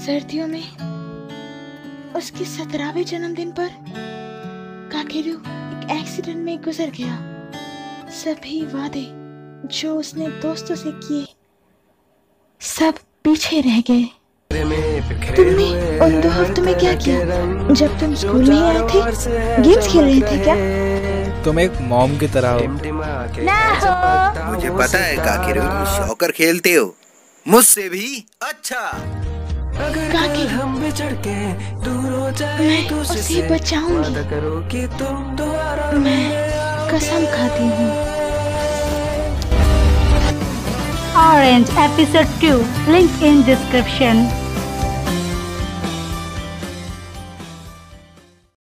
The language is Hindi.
सर्दियों में उसके 17वें जन्मदिन पर काकेरू एक एक्सीडेंट में गुजर गया। सभी वादे जो उसने दोस्तों से किए सब पीछे रह गए। तुमने उन 2 हफ्तों में क्या किया जब तुम स्कूल में ही आए थे? गेम्स खेल रहे थे क्या? तुम एक मॉम की तरह हो। ना हो। मुझे पता है काकेरू, तुम सॉकर खेलते हो मुझसे भी अच्छा। काकेरू, मैं उसे बचाऊंगी। मैं कसम खाती हूँ। Orange Episode 2, link in description.